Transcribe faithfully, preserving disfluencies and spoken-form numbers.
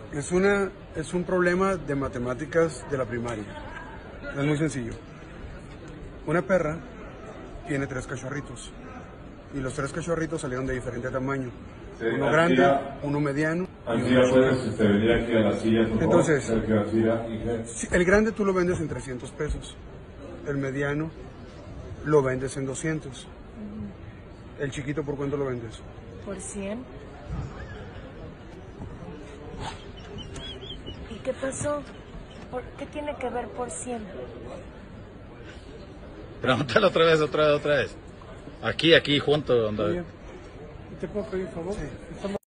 Es, una, es un problema de matemáticas de la primaria. Es muy sencillo. Una perra tiene tres cachorritos y los tres cachorritos salieron de diferente tamaño. Sí, uno grande, ya, uno mediano y uno ya puedes este, venir aquí a la silla, por Entonces, favor, si el grande tú lo vendes en trescientos pesos, el mediano lo vendes en doscientos. Uh-huh. ¿El chiquito por cuánto lo vendes? Por cien. ¿Y qué pasó? ¿Por qué tiene que ver por cien? Pregúntale otra vez, otra vez, otra vez. Aquí, aquí, junto. Donde... ¿Te puedo pedir un favor? Sí.